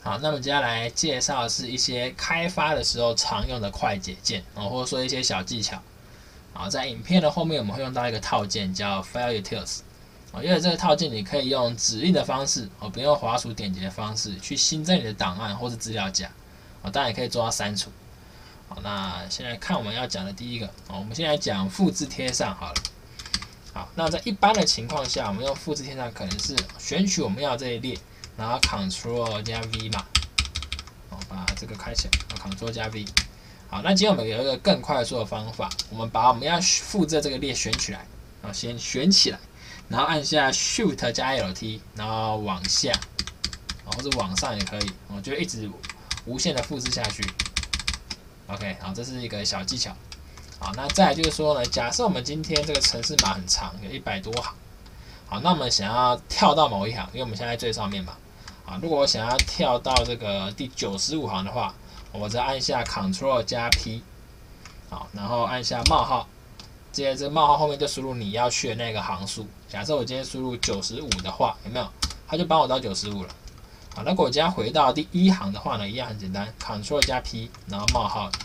好，那么接下来介绍的是一些开发的时候常用的快捷键或者说一些小技巧。好，在影片的后面我们会用到一个套件叫 File Utils。因为这个套件你可以用指令的方式不用滑鼠点击的方式去新增你的档案或是资料夹当然也可以做到删除。好，那现在看我们要讲的第一个我们现在讲复制贴上好了。好，那在一般的情况下，我们用复制贴上可能是选取我们要这一列，然后 Ctrl 加 V 嘛，把这个开起来，Ctrl 加 V。好，那今天我们有一个更快速的方法，我们把我们要复制这个列选起来，先选起来。然后按下 Shift 加 LT， 然后往下，或者往上也可以，就一直无限的复制下去。OK， 好，这是一个小技巧。好，那再来就是说呢，假设我们今天这个程式码很长，有100多行。好，那我们想要跳到某一行，因为我们现在最上面嘛。好，如果我想要跳到这个第95行的话，我再按下 Ctrl 加 P， 好，然后按下冒号。接着这个冒号后面就输入你要去的那个行数。假设我今天输入95的话，有没有？它就帮我到95了。好，那如果我今天回到第一行的话呢，一样很简单 ，Ctrl 加 P， 然后冒号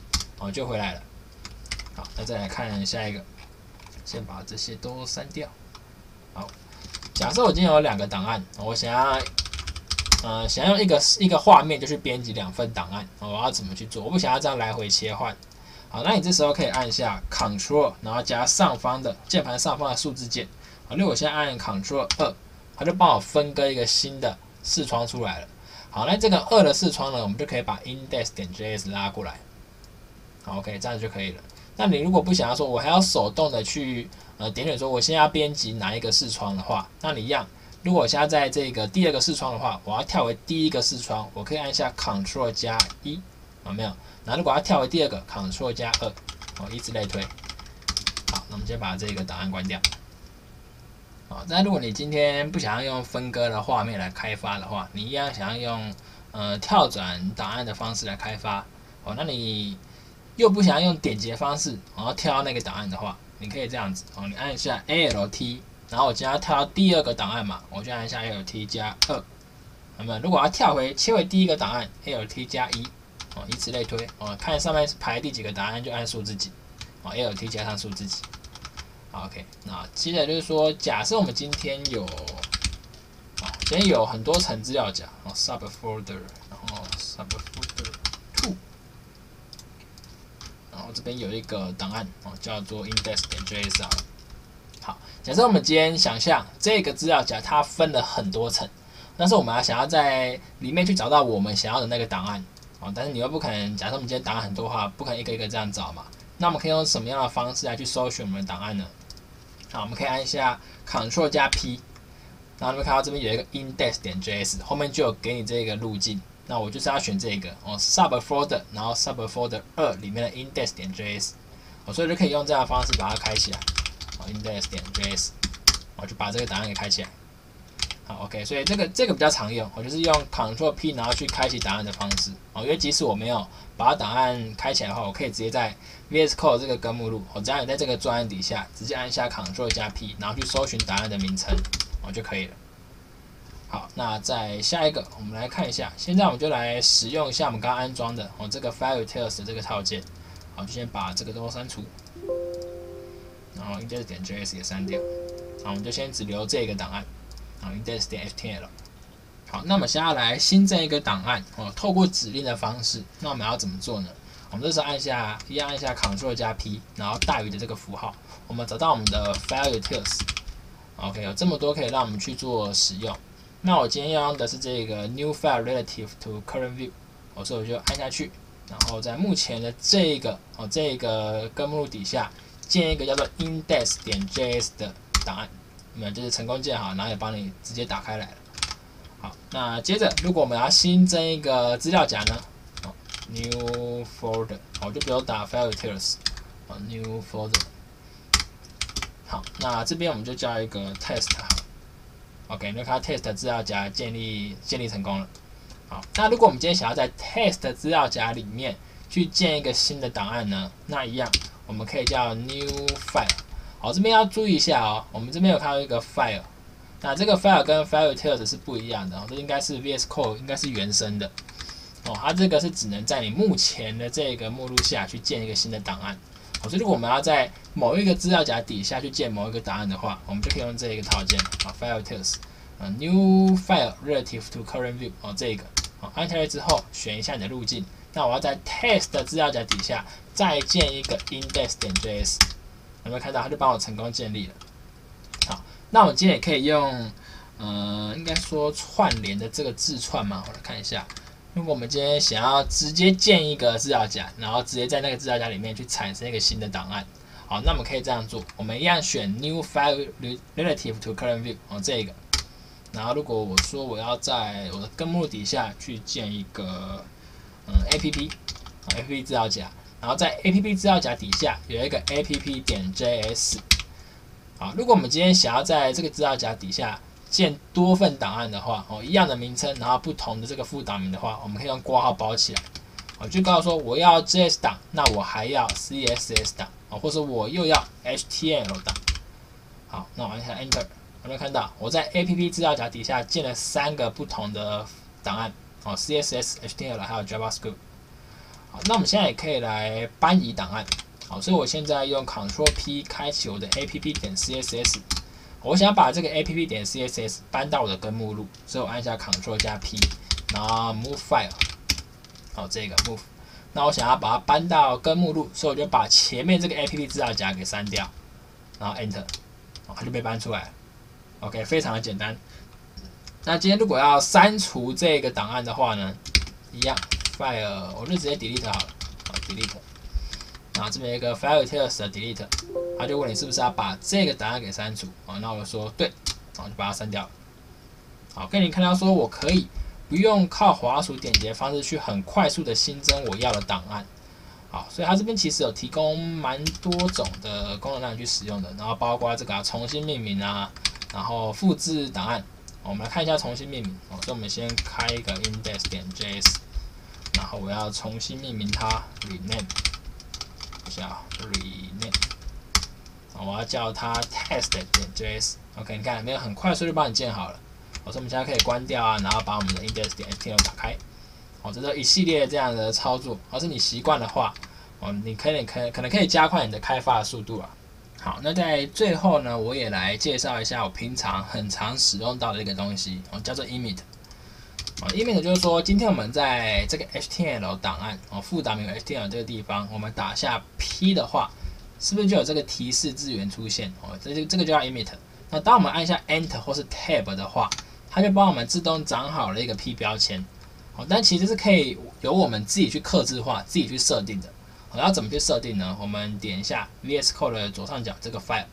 1，就回来了。好，那再来看下一个，先把这些都删掉。好，假设我今天有2个档案，我想要用一个画面就去编辑2份档案，我要怎么去做？我不想要这样来回切换。好，那你这时候可以按下 Ctrl， 然后加上方的键盘上方的数字键。好，例如我现在按 Ctrl 2，它就帮我分割一个新的视窗出来了。好，那这个2的视窗呢，我们就可以把 index.js 拉过来。好 ，OK， 这样就可以了。那你如果不想要说，我还要手动的去点选说我现在要编辑哪一个视窗的话，那你一样。如果我现在在这个第2个视窗的话，我要跳回第1个视窗，我可以按下 Ctrl 加1，有没有？然后如果要跳回第2个 ，Ctrl 加2，以此类推。好，那我们先把这个档案关掉。好，那如果你今天不想要用分割的画面来开发的话，你一样想要用跳转档案的方式来开发。那你又不想要用点击的方式，然后跳到那个档案的话，你可以这样子你按一下 ALT， 然后我今天要跳到第2个档案嘛，我就按一下 ALT 加2。那么如果要切回第1个档案 ，ALT 加1。以此类推看上面排第几个答案就按数字几，ALT 加上数字几。OK， 那接着就是说，假设我们今天有很多层资料夹，subfolder， 然后 subfolder 2， 然后这边有一个档案叫做 index.js 好，假设我们今天想象这个资料夹它分了很多层，但是我们想要在里面去找到我们想要的那个档案。但是你又不可能，假设我们今天档案很多的话，不可能一个一个这样找嘛。那我们可以用什么样的方式来去搜寻我们的档案呢？好，我们可以按一下 Ctrl 加 P， 然后你会看到这边有一个 index.js， 后面就有给你这个路径。那我就是要选这个subfolder， 然后 subfolder 2里面的 index.js， 所以就可以用这样的方式把它开起来，index.js， 就把这个档案给开起来。好 ，OK， 所以这个比较常用，我就是用 Ctrl P 然后去开启档案的方式因为即使我没有把档案开起来的话，我可以直接在 VS Code 这个根目录，只要你在这个专案底下直接按下 Ctrl 加 P， 然后去搜寻档案的名称就可以了。好，那再下一个，我们来看一下，现在我们就来使用一下我们刚刚安装的这个 File Utils 的这个套件。好，就先把这个都删除，然后 index.js 也删掉。好，我们就先只留这个档案。index.html。好，那我们现在来新增一个档案透过指令的方式，那我们要怎么做呢？我们这时候按下 Ctrl 加 P， 然后大于的这个符号，我们找到我们的 File Utils。OK， 有这么多可以让我们去做使用。那我今天要用的是这个 New File Relative to Current View，所以我就按下去，然后在目前的这个根目录底下建一个叫做 index.js 的档案。就是成功建好，然后也帮你直接打开来了。好，那接着如果我们要新增一个资料夹呢，New Folder， 我就比如打 File Utils，New Folder。好，那这边我们就叫一个 Test 好 ，OK， 那看 Test 资料夹建立成功了。好，那如果我们今天想要在 Test 资料夹里面去建一个新的档案呢，那一样我们可以叫 New File。好，这边要注意一下我们这边有看到一个 file， 那这个 file 跟 FileUtils 是不一样的，这应该是 VS Code 应该是原生的它这个是只能在你目前的这个目录下去建一个新的档案所以如果我们要在某一个资料夹底下去建某一个档案的话，我们就可以用这一个套件FileUtils New File Relative to Current View 这个按下去之后选一下你的路径，那我要在 Test 的资料夹底下再建一个 index.js， 有没有看到它就帮我成功建立了？好，那我们今天也可以用应该说串联的这个字串嘛，我来看一下。如果我们今天想要直接建一个资料夹，然后直接在那个资料夹里面去产生一个新的档案，好，那我们可以这样做，我们一样选 New File Relative to Current View 这个，然后如果我说我要在我的根目录底下去建一个app 资料夹，然后在 app 资料夹底下有一个 app.js， 好，如果我们今天想要在这个资料夹底下建多份档案的话，一样的名称，然后不同的这个副档名的话，我们可以用括号包起来。就告诉说我要 JS 档，那我还要 CSS 档，或者我又要 HTML 档。好，那我按一下 Enter， 有没有看到我在 APP 资料夹底下建了3个不同的档案，CSS、HTML 还有 JavaScript。好，那我们现在也可以来搬移档案。好，所以我现在用 Ctrl+P 开启我的 app.css。我想把这个 app.css 搬到我的根目录，所以我按下 Ctrl+P， 然后 Move File， 好，这个 Move。那我想要把它搬到根目录，所以我就把前面这个 app 资料夹给删掉，然后 Enter， 它就被搬出来了。OK， 非常的简单。那今天如果要删除这个档案的话呢，一样 File， 我就直接 Delete 好了，好 Delete。然后这边有一个 FileUtils 的 Delete。他就问你是不是要把这个档案给删除那我就说对，就把它删掉了。好，跟你看到说我可以不用靠滑鼠点击的方式去很快速的新增我要的档案。好，所以它这边其实有提供蛮多种的功能让你去使用的，然后包括这个重新命名啊，然后复制档案。我们来看一下重新命名所以我们先开一个 index.js， 然后我要重新命名它 rename 一下 rename。我要叫它 test.js，OK， 你看没有很快速就帮你建好了。所以我们现在可以关掉然后把我们的 index.html 打开。这是一系列这样的操作，要是你习惯的话，你可能可以加快你的开发的速度好，那在最后呢，我也来介绍一下我平常很常使用到的一个东西叫做 emit。emit 就是说，今天我们在这个 HTML 档案副档名 HTML 这个地方，我们打下 P 的话。是不是就有这个提示字元出现这个就叫 emit。那当我们按下 Enter 或是 Tab 的话，它就帮我们自动长好了一个 P 标签但其实是可以由我们自己去客制化、自己去设定的要怎么去设定呢？我们点一下 VS Code 的左上角这个 File，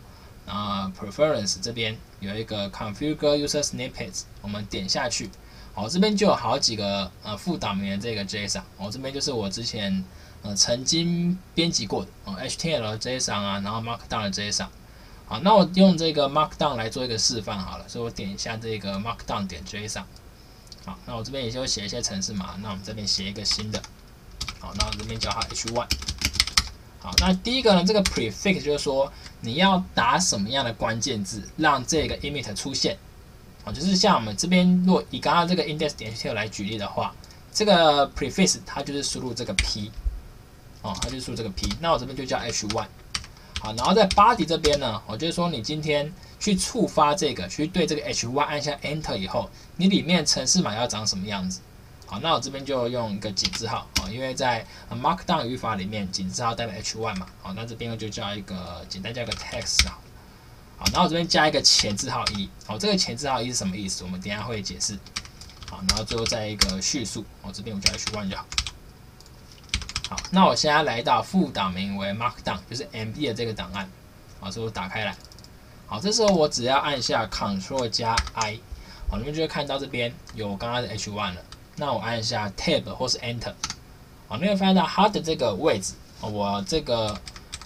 Preference 这边有一个 Configure User Snippets， 我们点下去这边就有好几个副档名的这个 JSON， 这边就是我之前曾经编辑过的HTML 的 JSON然后 Markdown 的 JSON。好，那我用这个 Markdown 来做一个示范好了，所以我点一下这个 Markdown.json。好，那我这边也就写一些程式码，那我们这边写一个新的。好，那我这边叫它 H1。好，那第一个呢，这个 prefix 就是说你要打什么样的关键字让这个 emit 出现。就是像我们这边如果以刚刚这个 index.html 来举例的话，这个 prefix 它就是输入这个 P。它就输入这个 P， 那我这边就叫 H1。好，然后在 body 这边呢，就是说你今天去触发这个，去对这个 H1 按下 Enter 以后，你里面程式码要长什么样子？好，那我这边就用一个井字号因为在 Markdown 语法里面，井字号代表 H1 嘛。好，那这边就叫一个简单叫一个 text 好，然后我这边加一个前字号1。好，这个前字号1是什么意思？我们等一下会解释。好，然后最后再一个叙述，这边我叫 H1 就好。好，那我现在来到副档名为 Markdown， 就是 MD 的这个档案。好，所以我打开来。好，这时候我只要按下 Ctrl+I， 好，你们就会看到这边有刚刚的 H1 了。那我按下 Tab 或是 Enter， 好，你会发现到它的这个位置，我这个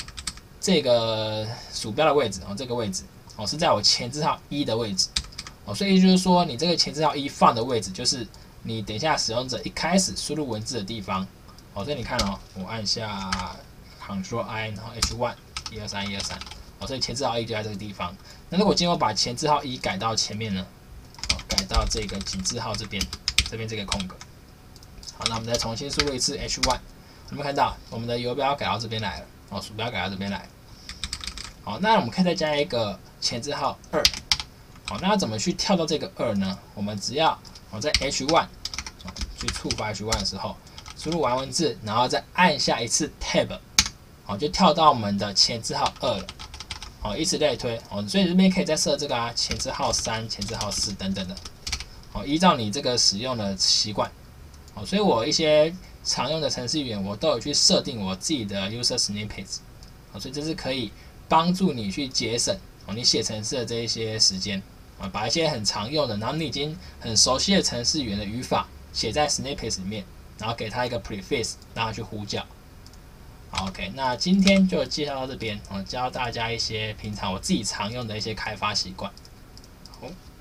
鼠标的位置，这个位置，是在我前字号1的位置。所以就是说，你这个前字号1放的位置，就是你等一下使用者一开始输入文字的地方。所以你看我按下 Ctrl+I， 然后 H1 123 123， 所以前置号1就在这个地方。那如果今天我把前置号1改到前面呢，改到这个井字号这边这个空格。好，那我们再重新输入一次 H1， 有没有看到我们的游标改到这边来了？鼠标改到这边来。好，那我们可以再加一个前置号2。好，那要怎么去跳到这个2呢？我们只要在 H1 去触发 H1 的时候，输入完文字，然后再按下一次 Tab， 就跳到我们的前置号2了。以此类推，所以这边可以再设这个前置号3、前置号4等等的，依照你这个使用的习惯，所以我一些常用的程式语言，我都有去设定我自己的 user snippets，所以这是可以帮助你去节省你写程式的这一些时间，把一些很常用的，然后你已经很熟悉的程式语言的语法写在 snippets 里面，然后给它一个 prefix， 让它去呼叫。好 ，OK， 那今天就介绍到这边，教大家一些平常我自己常用的一些开发习惯。好。